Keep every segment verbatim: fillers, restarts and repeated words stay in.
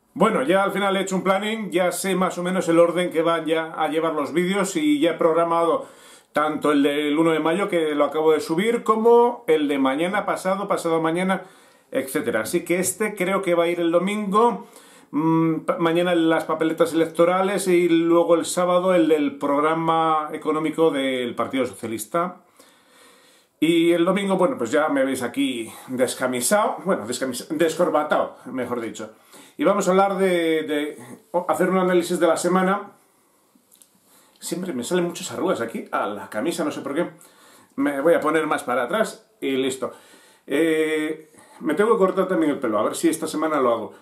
Bueno, ya al final he hecho un planning, ya sé más o menos el orden que van ya a llevar los vídeos y ya he programado tanto el del uno de mayo, que lo acabo de subir, como el de mañana, pasado, pasado mañana, etcétera. Así que este creo que va a ir el domingo, mmm, mañana las papeletas electorales y luego el sábado el del programa económico del Partido Socialista. Y el domingo, bueno, pues ya me veis aquí descamisado, bueno, descamisado, descorbatado, mejor dicho. Y vamos a hablar de, de hacer un análisis de la semana. Siempre me salen muchas arrugas aquí a la camisa, no sé por qué. Me voy a poner más para atrás y listo. Eh, me tengo que cortar también el pelo, a ver si esta semana lo hago.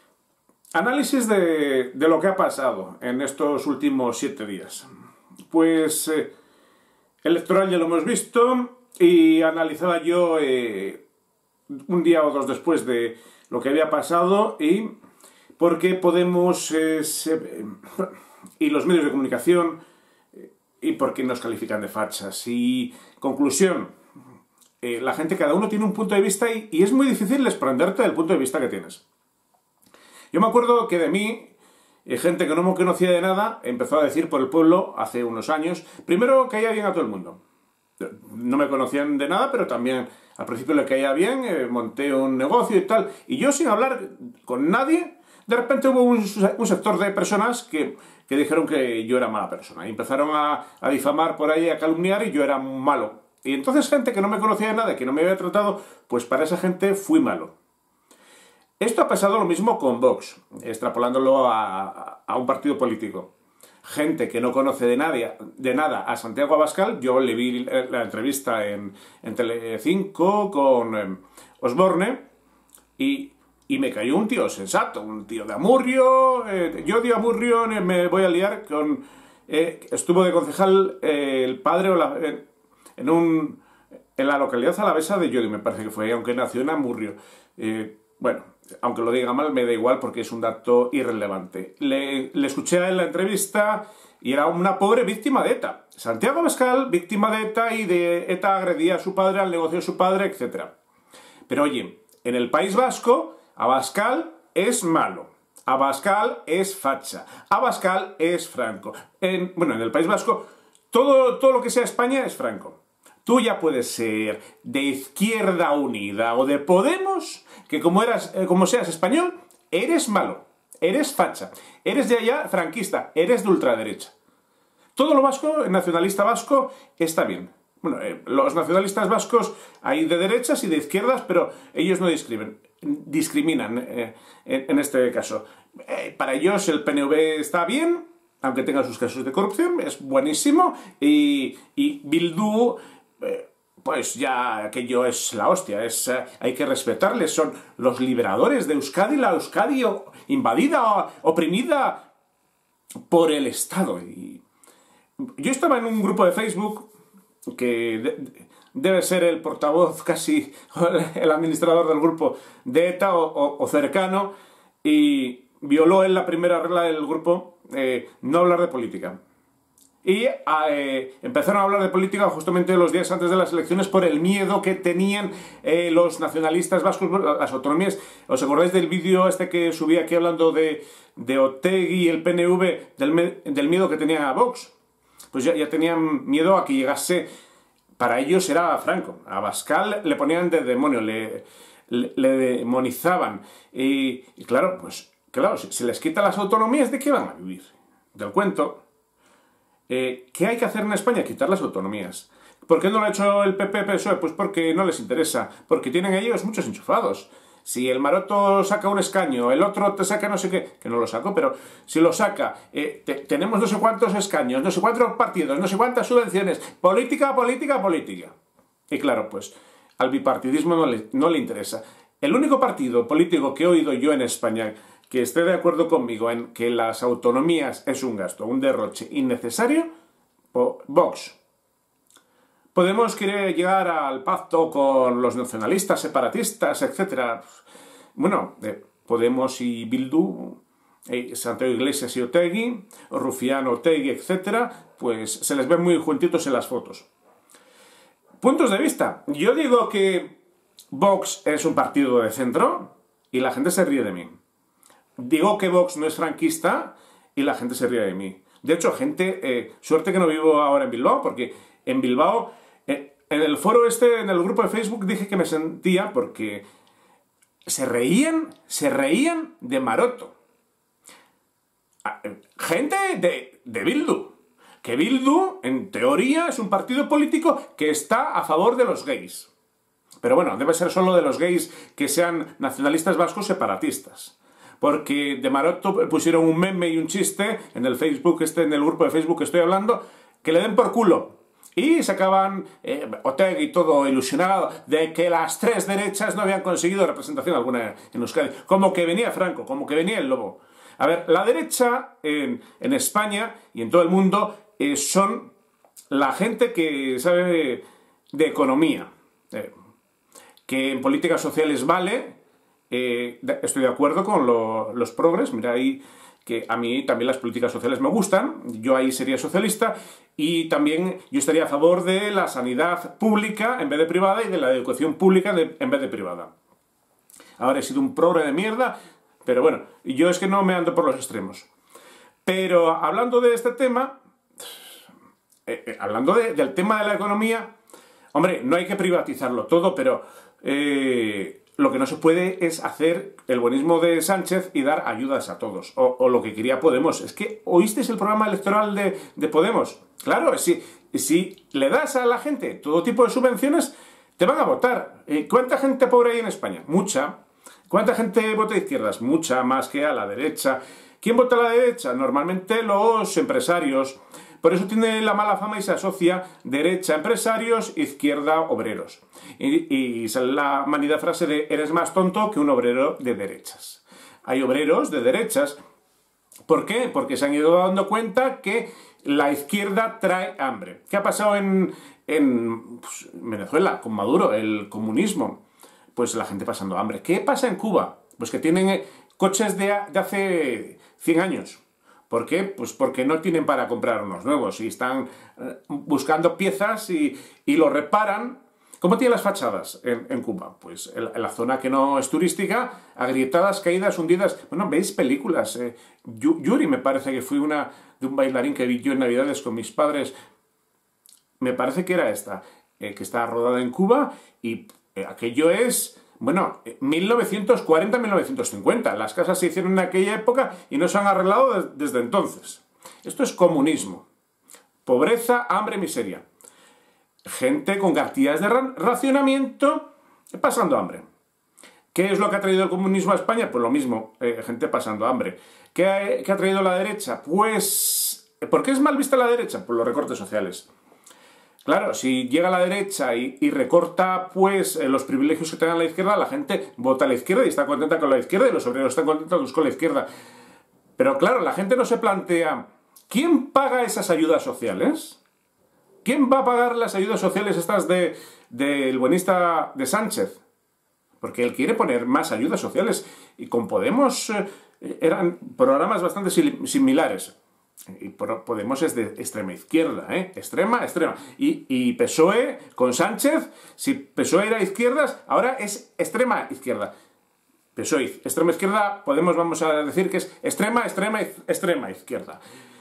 Análisis de, de lo que ha pasado en estos últimos siete días. Pues eh, electoral ya lo hemos visto. Y analizaba yo eh, un día o dos después de lo que había pasado y por qué Podemos eh, se, y los medios de comunicación eh, y por qué nos califican de fachas. Y conclusión, eh, la gente, cada uno tiene un punto de vista y, y es muy difícil desprenderte del punto de vista que tienes. Yo me acuerdo que de mí, eh, gente que no me conocía de nada, empezó a decir por el pueblo hace unos años, primero, caía bien a todo el mundo. No me conocían de nada, pero también al principio le caía bien, eh, monté un negocio y tal. Y yo, sin hablar con nadie, de repente hubo un, un sector de personas que, que dijeron que yo era mala persona. Y empezaron a, a difamar por ahí, a calumniar, y yo era malo. Y entonces gente que no me conocía de nada, que no me había tratado, pues para esa gente fui malo. Esto ha pasado lo mismo con Vox, extrapolándolo a, a un partido político. Gente que no conoce de, nadie, de nada a Santiago Abascal, yo le vi la entrevista en, en Telecinco con eh, Osborne y, y me cayó un tío sensato, un tío de Amurrio, eh, yo de Amurrio me voy a liar con... Eh, estuvo de concejal eh, el padre o la, eh, en, un, en la localidad alavesa de Llodio, me parece que fue, aunque nació en Amurrio. Eh, bueno, aunque lo diga mal, me da igual porque es un dato irrelevante. Le, le escuché en la entrevista y era una pobre víctima de ETA. Santiago Abascal, víctima de ETA, y de ETA agredía a su padre, al negocio de su padre, etcétera. Pero oye, en el País Vasco, Abascal es malo. Abascal es facha. Abascal es Franco. En, bueno, en el País Vasco, todo, todo lo que sea España es Franco. Tú ya puedes ser de Izquierda Unida o de Podemos, que como, eras, eh, como seas español, eres malo, eres facha, eres de allá franquista, eres de ultraderecha. Todo lo vasco, el nacionalista vasco, está bien. Bueno, eh, los nacionalistas vascos hay de derechas y de izquierdas, pero ellos no discriminan, discriminan eh, en, en este caso. Eh, para ellos el P N V está bien, aunque tenga sus casos de corrupción, es buenísimo, y, y Bildu... Eh, pues ya aquello es la hostia, es, eh, hay que respetarles, son los liberadores de Euskadi, la Euskadi invadida, oprimida por el Estado. Y yo estaba en un grupo de Facebook que de, debe ser el portavoz, casi el administrador del grupo de ETA o, o, o cercano, y violó en la primera regla del grupo eh, no hablar de política. Y eh, empezaron a hablar de política justamente los días antes de las elecciones por el miedo que tenían eh, los nacionalistas vascos, las autonomías. ¿Os acordáis del vídeo este que subí aquí hablando de, de Otegi y el P N V, del, del miedo que tenían a Vox? Pues ya, ya tenían miedo a que llegase, para ellos era Franco. A Abascal le ponían de demonio, le, le, le demonizaban. Y, y claro, pues claro, si se les quita las autonomías, ¿de qué van a vivir? Del cuento. Eh, ¿Qué hay que hacer en España? Quitar las autonomías. ¿Por qué no lo ha hecho el P P P S O E? Pues porque no les interesa, porque tienen ellos muchos enchufados. Si el Maroto saca un escaño, el otro te saca no sé qué, que no lo saco, pero si lo saca, eh, te, tenemos no sé cuántos escaños, no sé cuántos partidos, no sé cuántas subvenciones, política, política, política. Y claro, pues al bipartidismo no le, no le interesa. El único partido político que he oído yo en España que esté de acuerdo conmigo en que las autonomías es un gasto, un derroche innecesario, Vox. Podemos querer llegar al pacto con los nacionalistas, separatistas, etcétera. Bueno, eh, Podemos y Bildu, eh, Santiago Iglesias y Otegi, Rufián, Otegi, etcétera, pues se les ve muy juntitos en las fotos. Puntos de vista. Yo digo que Vox es un partido de centro y la gente se ríe de mí. digo que Vox no es franquista y la gente se ríe de mí. De hecho, gente, eh, suerte que no vivo ahora en Bilbao, porque en Bilbao, eh, en el foro este, en el grupo de Facebook, dije que me sentía porque se reían, se reían de Maroto. Gente de, de Bildu. Que Bildu, en teoría, es un partido político que está a favor de los gays. Pero bueno, debe ser solo de los gays que sean nacionalistas vascos separatistas. Porque de Maroto pusieron un meme y un chiste en el Facebook, este, en el grupo de Facebook que estoy hablando, que le den por culo. Y sacaban eh, Otegi y todo ilusionado de que las tres derechas no habían conseguido representación alguna en Euskadi. Como que venía Franco, como que venía el lobo. A ver, la derecha en, en España y en todo el mundo eh, son la gente que sabe de, de economía. Eh, que en políticas sociales vale... Eh, estoy de acuerdo con lo, los progres, mira ahí que a mí también las políticas sociales me gustan, yo ahí sería socialista y también yo estaría a favor de la sanidad pública en vez de privada y de la educación pública de, en vez de privada. Ahora he sido un progre de mierda, pero bueno, yo es que no me ando por los extremos. Pero hablando de este tema, eh, eh, hablando de, del tema de la economía, hombre, no hay que privatizarlo todo, pero... Eh, Lo que no se puede es hacer el buenismo de Sánchez y dar ayudas a todos. O, o lo que quería Podemos. Es que, ¿oísteis el programa electoral de, de Podemos? Claro, si, si le das a la gente todo tipo de subvenciones, te van a votar. ¿Cuánta gente pobre hay en España? Mucha. ¿Cuánta gente vota a izquierdas? Mucha, más que a la derecha. ¿Quién vota a la derecha? Normalmente los empresarios. Por eso tiene la mala fama y se asocia derecha empresarios, izquierda obreros. Y, y sale la manida frase de eres más tonto que un obrero de derechas. Hay obreros de derechas. ¿Por qué? Porque se han ido dando cuenta que la izquierda trae hambre. ¿Qué ha pasado en, en pues, Venezuela con Maduro, el comunismo? Pues la gente pasando hambre. ¿Qué pasa en Cuba? Pues que tienen coches de, de hace cien años. ¿Por qué? Pues porque no tienen para comprar unos nuevos y están buscando piezas y, y lo reparan. ¿Cómo tienen las fachadas en, en Cuba? Pues en, en la zona que no es turística, agrietadas, caídas, hundidas. Bueno, veis películas. Eh, Yuri me parece que fue una de un bailarín que vi yo en Navidades con mis padres. Me parece que era esta, eh, que está rodada en Cuba y eh, aquello es... Bueno, mil novecientos cuarenta a mil novecientos cincuenta. Las casas se hicieron en aquella época y no se han arreglado desde entonces. Esto es comunismo. Pobreza, hambre, miseria. Gente con cartillas de racionamiento pasando hambre. ¿Qué es lo que ha traído el comunismo a España? Pues lo mismo, eh, gente pasando hambre. ¿Qué ha, qué ha traído la derecha? Pues... ¿Por qué es mal vista la derecha? Pues los recortes sociales. Claro, si llega a la derecha y, y recorta pues los privilegios que tenga la izquierda, la gente vota a la izquierda y está contenta con la izquierda y los obreros están contentos con la izquierda. Pero claro, la gente no se plantea, ¿quién paga esas ayudas sociales? ¿Quién va a pagar las ayudas sociales estas del de, de buenista de Sánchez? Porque él quiere poner más ayudas sociales y con Podemos eh, eran programas bastante similares. Y Podemos es de extrema izquierda, ¿eh? Extrema, extrema. Y, y P S O E con Sánchez, si P S O E era izquierdas, ahora es extrema izquierda. P S O E, extrema izquierda, Podemos vamos a decir que es extrema, extrema, extrema izquierda.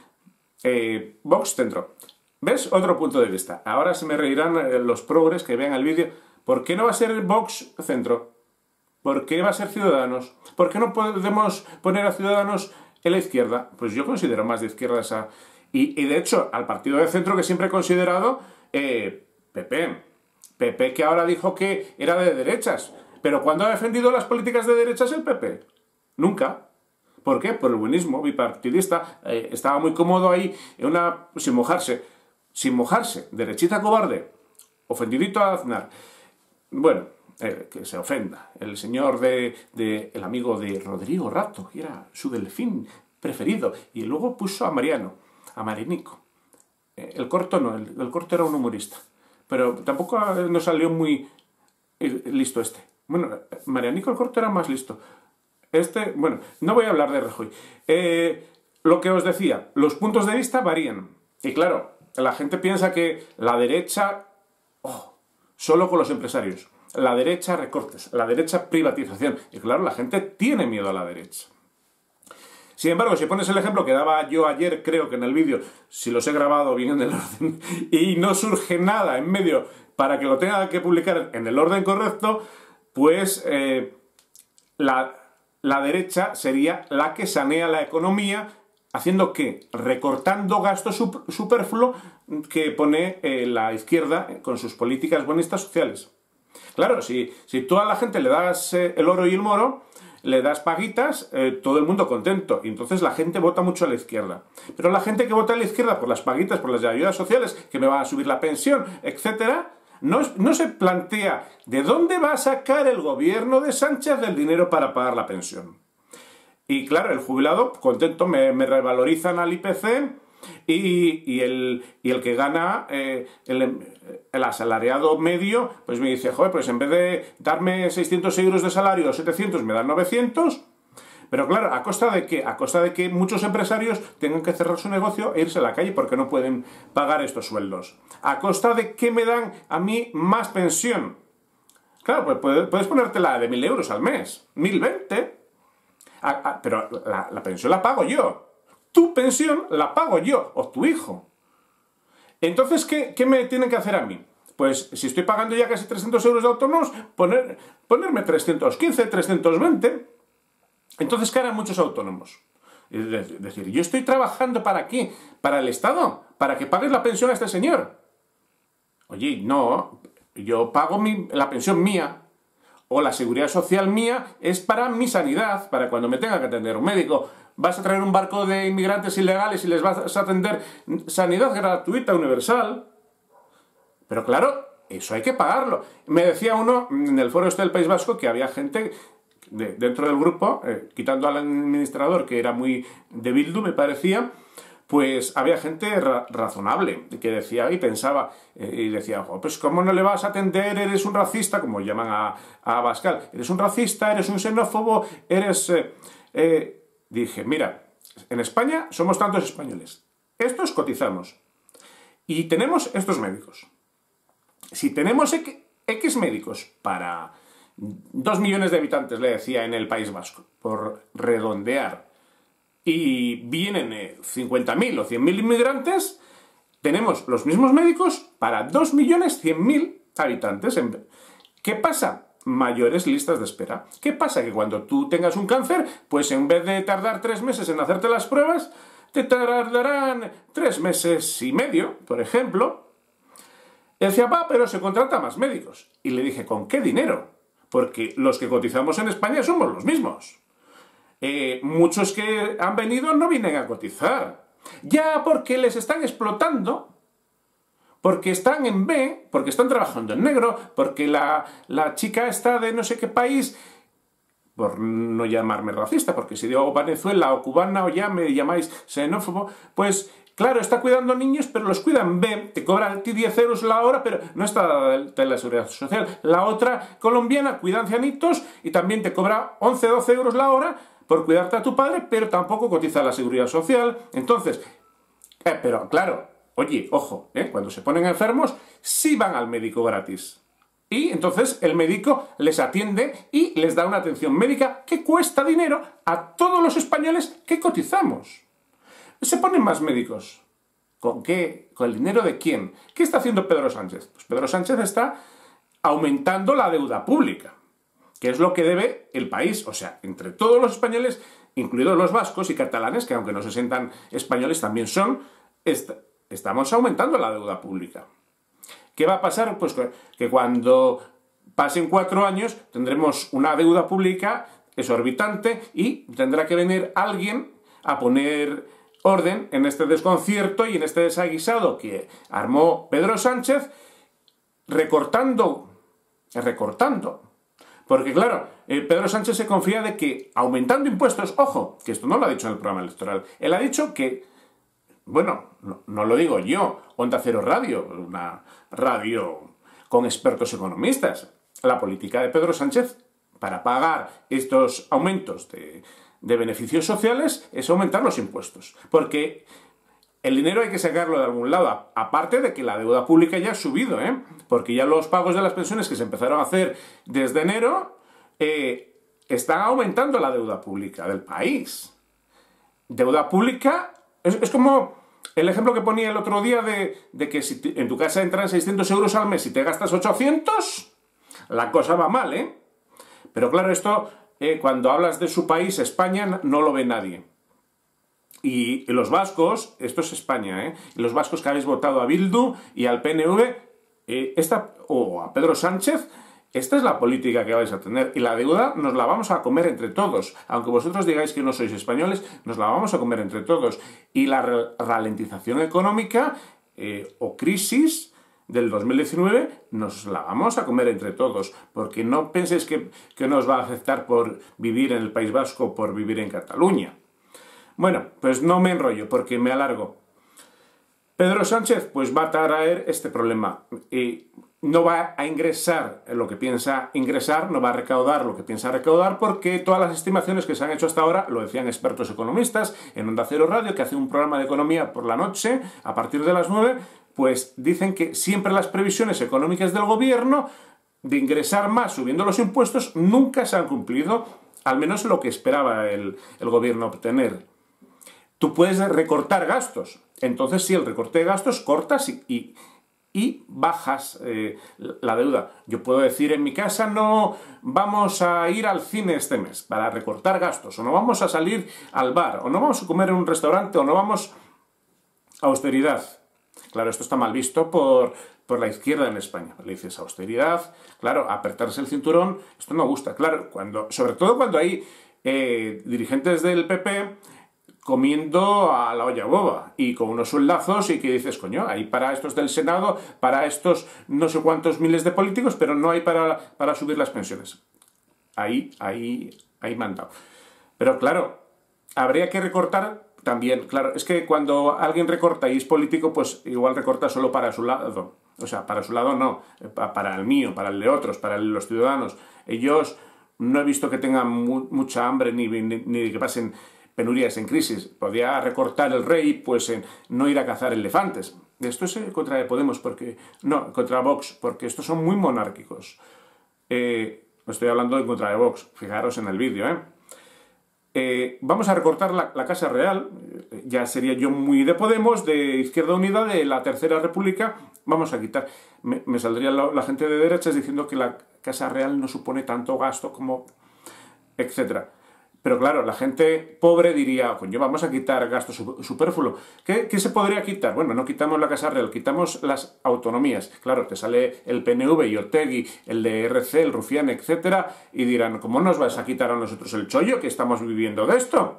Eh, Vox centro. ¿Ves? Otro punto de vista. Ahora se me reirán los progres que vean el vídeo. ¿Por qué no va a ser Vox centro? ¿Por qué va a ser Ciudadanos? ¿Por qué no podemos poner a Ciudadanos en la izquierda? Pues yo considero más de izquierda esa... Y, y de hecho, al partido de centro que siempre he considerado, eh, P P. P P que ahora dijo que era de derechas. Pero ¿cuándo ha defendido las políticas de derechas el P P? Nunca. ¿Por qué? Por el buenismo bipartidista. Eh, estaba muy cómodo ahí, en una, sin mojarse. Sin mojarse. Derechita cobarde. Ofendidito a Aznar. Bueno... Eh, que se ofenda, el señor de, de el amigo de Rodrigo Rato, que era su delfín preferido, y luego puso a Mariano, a Marinico. Eh, el corto no, el, el corto era un humorista, pero tampoco no salió muy eh, listo este. Bueno, Marianico el corto era más listo. Este, bueno, no voy a hablar de Rajoy. Eh, lo que os decía, los puntos de vista varían. Y claro, la gente piensa que la derecha, oh, solo con los empresarios. La derecha recortes, la derecha privatización. Y claro, la gente tiene miedo a la derecha. Sin embargo, si pones el ejemplo que daba yo ayer, creo que en el vídeo, si los he grabado bien en el orden, y no surge nada en medio para que lo tenga que publicar en el orden correcto, pues eh, la, la derecha sería la que sanea la economía, haciendo ¿qué? Recortando gasto superfluo que pone eh, la izquierda con sus políticas buenistas sociales. Claro, si, si tú a la gente le das eh, el oro y el moro, le das paguitas, eh, todo el mundo contento. Y entonces la gente vota mucho a la izquierda. Pero la gente que vota a la izquierda por las paguitas, por las ayudas sociales, que me van a subir la pensión, etcétera, no, no se plantea de dónde va a sacar el gobierno de Sánchez el dinero para pagar la pensión. Y claro, el jubilado, contento, me, me revalorizan al I P C y, y, el, y el que gana, eh, el, el asalariado medio, pues me dice, joder, pues en vez de darme seiscientos euros de salario o setecientos, me dan novecientos. Pero claro, ¿a costa de qué? A costa de que muchos empresarios tengan que cerrar su negocio e irse a la calle porque no pueden pagar estos sueldos. ¿A costa de qué me dan a mí más pensión? Claro, pues puedes, puedes ponértela de mil euros al mes, mil veinte. Ah, ah, pero la, la pensión la pago yo. Tu pensión la pago yo, o tu hijo. Entonces, ¿qué, qué me tienen que hacer a mí? Pues, si estoy pagando ya casi trescientos euros de autónomos, poner, ponerme trescientos quince, trescientos veinte. Entonces, ¿qué harán muchos autónomos? Es decir, yo estoy trabajando ¿para qué? ¿Para el Estado? ¿Para que pagues la pensión a este señor? Oye, no, yo pago mi, la pensión mía. O la seguridad social mía es para mi sanidad, para cuando me tenga que atender un médico. Vas a traer un barco de inmigrantes ilegales y les vas a atender sanidad gratuita, universal. Pero claro, eso hay que pagarlo. Me decía uno en el foro este del País Vasco que había gente de, dentro del grupo, eh, quitando al administrador que era muy de Bildu, me parecía, pues había gente ra razonable que decía y pensaba eh, y decía, oh, pues ¿cómo no le vas a atender? Eres un racista, como llaman a, a Abascal. Eres un racista, eres un xenófobo, eres... Eh, eh. Dije, mira, en España somos tantos españoles. Estos cotizamos. Y tenemos estos médicos. Si tenemos X médicos para dos millones de habitantes, le decía, en el País Vasco, por redondear, y vienen eh, cincuenta mil o cien mil inmigrantes, tenemos los mismos médicos para dos millones cien mil habitantes. ¿Qué pasa? Mayores listas de espera. ¿Qué pasa? Que cuando tú tengas un cáncer, pues en vez de tardar tres meses en hacerte las pruebas, te tardarán tres meses y medio, por ejemplo. Y decía, va, pero se contrata más médicos. Y le dije, ¿con qué dinero? Porque los que cotizamos en España somos los mismos. Eh, muchos que han venido no vienen a cotizar. Ya porque les están explotando, porque están en B, porque están trabajando en negro, porque la, la chica está de no sé qué país, por no llamarme racista, porque si digo Venezuela o cubana o ya me llamáis xenófobo, pues claro, está cuidando niños, pero los cuidan B, te cobra a ti diez euros la hora, pero no está de la seguridad social. La otra colombiana cuida ancianitos y también te cobra once, doce euros la hora por cuidarte a tu padre, pero tampoco cotiza la seguridad social. Entonces, eh, pero claro, oye, ojo, ¿eh? Cuando se ponen enfermos, sí van al médico gratis. Y entonces el médico les atiende y les da una atención médica que cuesta dinero a todos los españoles que cotizamos. Se ponen más médicos. ¿Con qué? ¿Con el dinero de quién? ¿Qué está haciendo Pedro Sánchez? Pues Pedro Sánchez está aumentando la deuda pública, que es lo que debe el país. O sea, entre todos los españoles, incluidos los vascos y catalanes, que aunque no se sientan españoles también son, est estamos aumentando la deuda pública. ¿Qué va a pasar? Pues que cuando pasen cuatro años tendremos una deuda pública exorbitante y tendrá que venir alguien a poner orden en este desconcierto y en este desaguisado que armó Pedro Sánchez, recortando, recortando. Porque claro, eh, Pedro Sánchez se confía de que aumentando impuestos, ojo, que esto no lo ha dicho en el programa electoral, él ha dicho que, bueno, no, no lo digo yo, Onda Cero Radio, una radio con expertos economistas, la política de Pedro Sánchez para pagar estos aumentos de, de beneficios sociales es aumentar los impuestos, porque el dinero hay que sacarlo de algún lado, aparte de que la deuda pública ya ha subido, ¿eh? Porque ya los pagos de las pensiones que se empezaron a hacer desde enero eh, están aumentando la deuda pública del país. deuda pública, es, es como el ejemplo que ponía el otro día de, de que si te, en tu casa entran seiscientos euros al mes y te gastas ochocientos, la cosa va mal, ¿eh? Pero claro, esto, eh, cuando hablas de su país, España, no lo ve nadie. Y los vascos, esto es España, ¿eh? Los vascos que habéis votado a Bildu y al P N V, eh, esta, o a Pedro Sánchez, esta es la política que vais a tener. Y la deuda nos la vamos a comer entre todos. Aunque vosotros digáis que no sois españoles, nos la vamos a comer entre todos. Y la ralentización económica eh, o crisis del dos mil diecinueve nos la vamos a comer entre todos. Porque no penséis que, que nos va a afectar por vivir en el País Vasco o por vivir en Cataluña. Bueno, pues no me enrollo porque me alargo. Pedro Sánchez pues va a traer este problema. Y no va a ingresar lo que piensa ingresar, no va a recaudar lo que piensa recaudar, porque todas las estimaciones que se han hecho hasta ahora, lo decían expertos economistas en Onda Cero Radio, que hace un programa de economía por la noche, a partir de las nueve, pues dicen que siempre las previsiones económicas del gobierno de ingresar más subiendo los impuestos nunca se han cumplido, al menos lo que esperaba el, el gobierno obtener. Tú puedes recortar gastos, entonces sí, el recorte de gastos cortas y... y y bajas eh, la deuda. Yo puedo decir en mi casa, no vamos a ir al cine este mes para recortar gastos, o no vamos a salir al bar, o no vamos a comer en un restaurante, o no vamos a austeridad. Claro, esto está mal visto por, por la izquierda en España. Le dices austeridad, claro, apretarse el cinturón, esto no gusta. Claro, cuando, sobre todo cuando hay eh, dirigentes del P P comiendo a la olla boba y con unos sueldazos y que dices, coño, hay para estos del Senado, para estos no sé cuántos miles de políticos, pero no hay para, para subir las pensiones. Ahí, ahí, ahí mandado. Pero claro, habría que recortar también, claro, es que cuando alguien recorta y es político, pues igual recorta solo para su lado. O sea, para su lado no, para el mío, para el de otros, para el de los ciudadanos. Ellos no he visto que tengan mu mucha hambre ni, ni, ni que pasen penurias en crisis. Podía recortar el rey, pues en no ir a cazar elefantes. Esto es contra de Podemos, porque no, contra Vox, porque estos son muy monárquicos. Eh, estoy hablando en contra de Vox, fijaros en el vídeo, ¿eh? Eh, vamos a recortar la, la Casa Real, ya sería yo muy de Podemos, de Izquierda Unida, de la Tercera República, vamos a quitar. Me, me saldría la, la gente de derechas diciendo que la Casa Real no supone tanto gasto como... etcétera. Pero claro, la gente pobre diría, coño, vamos a quitar gasto superfluo. ¿Qué, ¿Qué se podría quitar? Bueno, no quitamos la Casa Real, quitamos las autonomías. Claro, te sale el P N V y Otegi, el de R C, el Rufián, etcétera, y dirán, ¿cómo nos vas a quitar a nosotros el chollo que estamos viviendo de esto?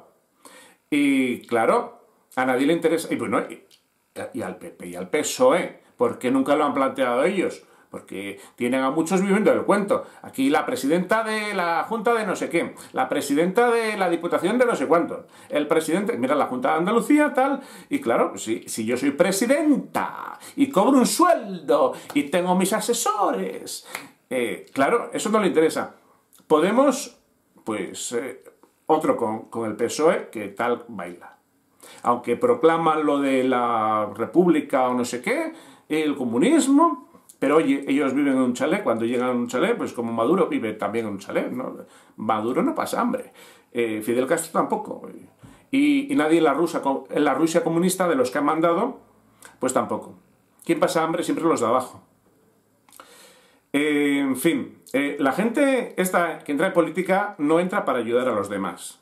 Y claro, a nadie le interesa. Y bueno, y, y al P P y al P S O E, ¿por qué nunca lo han planteado ellos? Porque tienen a muchos viviendo el cuento. Aquí la presidenta de la Junta de no sé qué, la presidenta de la Diputación de no sé cuánto, el presidente, mira, la Junta de Andalucía, tal, y claro, si, si yo soy presidenta y cobro un sueldo y tengo mis asesores, eh, claro, eso no le interesa. Podemos, pues, eh, otro con, con el P S O E que tal baila. Aunque proclaman lo de la república o no sé qué, el comunismo... Pero oye, ellos viven en un chalet, cuando llegan a un chalet, pues como Maduro vive también en un chalet, ¿no? Maduro no pasa hambre, eh, Fidel Castro tampoco, y, y nadie en la, Rusia, en la Rusia comunista de los que han mandado, pues tampoco. ¿Quién pasa hambre? Siempre los de abajo. Eh, en fin, eh, la gente esta que entra en política no entra para ayudar a los demás.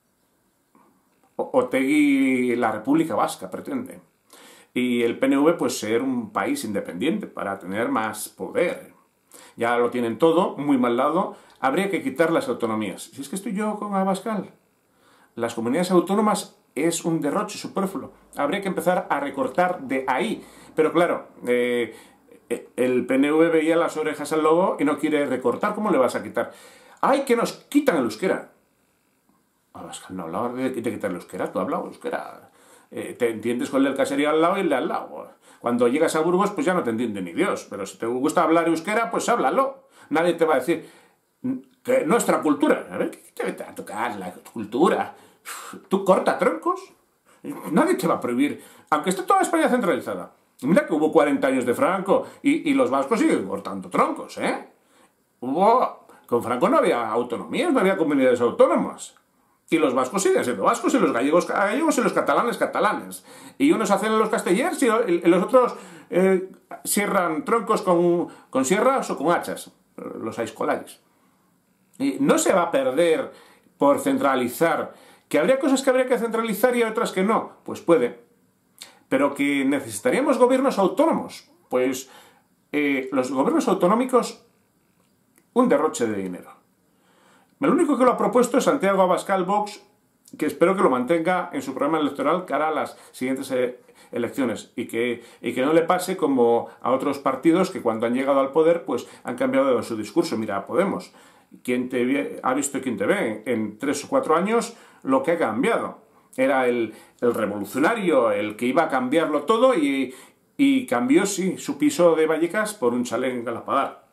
Otegi, la República Vasca, pretende. Y el P N V, pues ser un país independiente para tener más poder. Ya lo tienen todo, muy mal dado. Habría que quitar las autonomías. Si es que estoy yo con Abascal. Las comunidades autónomas es un derroche superfluo. Habría que empezar a recortar de ahí. Pero claro, eh, el P N V veía las orejas al lobo y no quiere recortar. ¿Cómo le vas a quitar? ¡Ay, que nos quitan el euskera! Abascal no hablaba de, de quitar el euskera, tú hablabas euskera. Eh, te entiendes con el del caserío al lado y el de al lado. Cuando llegas a Burgos, pues ya no te entiende ni Dios. Pero si te gusta hablar euskera, pues háblalo. Nadie te va a decir que nuestra cultura. A ver, ¿qué te va a tocar la cultura? ¿Tú corta troncos? Nadie te va a prohibir. Aunque esté toda España centralizada. Mira que hubo cuarenta años de Franco y, y los vascos siguen cortando troncos, ¿eh? Hubo... Con Franco no había autonomías, no había comunidades autónomas. Y los vascos siguen siendo vascos, y los gallegos gallegos, y los catalanes catalanes. Y unos hacen los castellers, y los otros eh, sierran troncos con, con sierras o con hachas, los aiscolares. Y no se va a perder por centralizar. ¿Que habría cosas que habría que centralizar y otras que no? Pues puede. Pero que necesitaríamos gobiernos autónomos. Pues eh, los gobiernos autonómicos, un derroche de dinero. El único que lo ha propuesto es Santiago Abascal Vox, que espero que lo mantenga en su programa electoral cara a las siguientes elecciones y que, y que no le pase como a otros partidos que cuando han llegado al poder pues han cambiado su discurso. Mira, Podemos, quien te ve, ha visto y quien te ve, en tres o cuatro años lo que ha cambiado. Era el, el revolucionario, el que iba a cambiarlo todo y, y cambió, sí, su piso de Vallecas por un chalet en Galapagar.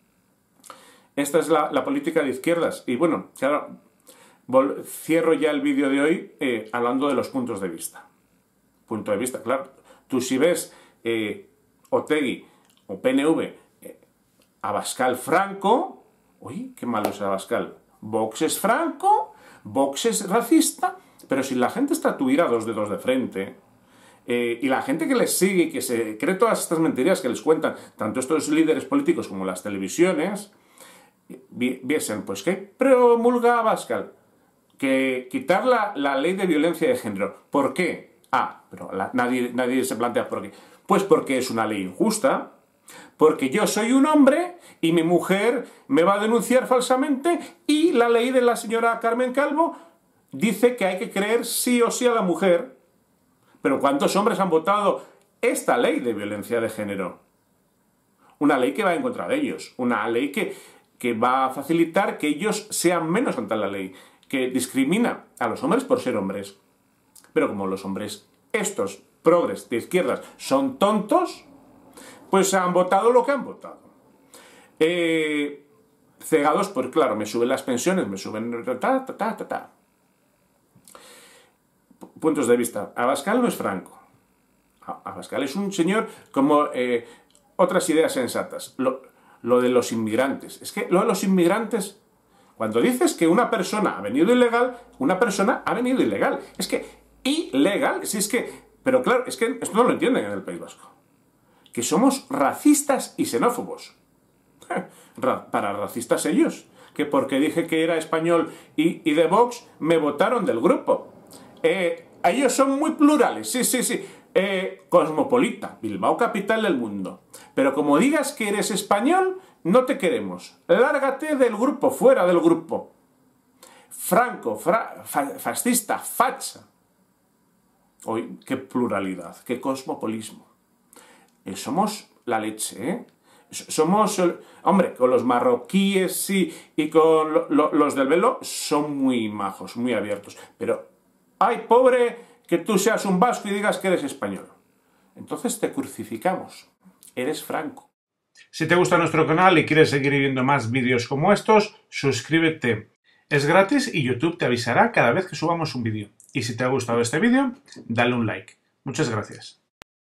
Esta es la, la política de izquierdas. Y bueno, claro, cierro ya el vídeo de hoy eh, hablando de los puntos de vista. Punto de vista, claro. Tú si ves eh, Otegi o P N V, eh, Abascal Franco, uy, qué malo es Abascal. Vox es Franco, Vox es racista, pero si la gente está tuira dos dedos de frente, eh, y la gente que les sigue y que se cree todas estas mentiras que les cuentan, tanto estos líderes políticos como las televisiones, viesen, pues, ¿qué promulga Abascal? Que quitar la, la ley de violencia de género. ¿Por qué? Ah, pero la, nadie, nadie se plantea por qué. Pues porque es una ley injusta, porque yo soy un hombre y mi mujer me va a denunciar falsamente y la ley de la señora Carmen Calvo dice que hay que creer sí o sí a la mujer. Pero ¿cuántos hombres han votado esta ley de violencia de género? Una ley que va en contra de ellos, una ley que... que va a facilitar que ellos sean menos ante la ley, que discrimina a los hombres por ser hombres. Pero como los hombres, estos progres de izquierdas, son tontos, pues han votado lo que han votado. Eh, cegados, pues claro, me suben las pensiones, me suben... Ta, ta, ta, ta, ta. Puntos de vista. Abascal no es Franco. Abascal es un señor como eh, otras ideas sensatas. Lo, Lo de los inmigrantes. Es que lo de los inmigrantes, cuando dices que una persona ha venido ilegal, una persona ha venido ilegal. Es que ilegal, si es que... Pero claro, es que esto no lo entienden en el País Vasco. Que somos racistas y xenófobos. Para racistas ellos. Que porque dije que era español y, y de Vox, me votaron del grupo. Eh, ellos son muy plurales, sí, sí, sí. Eh, cosmopolita, Bilbao capital del mundo. Pero como digas que eres español, no te queremos. Lárgate del grupo, fuera del grupo. Franco, fra, fa, fascista, facha. Hoy, qué pluralidad, qué cosmopolismo. Eh, somos la leche, ¿eh? Somos, hombre, con los marroquíes sí, y con lo, lo, los del velo son muy majos, muy abiertos. Pero, ay, pobre... que tú seas un vasco y digas que eres español. Entonces te crucificamos. Eres Franco. Si te gusta nuestro canal y quieres seguir viendo más vídeos como estos, suscríbete. Es gratis y YouTube te avisará cada vez que subamos un vídeo. Y si te ha gustado este vídeo, dale un like. Muchas gracias.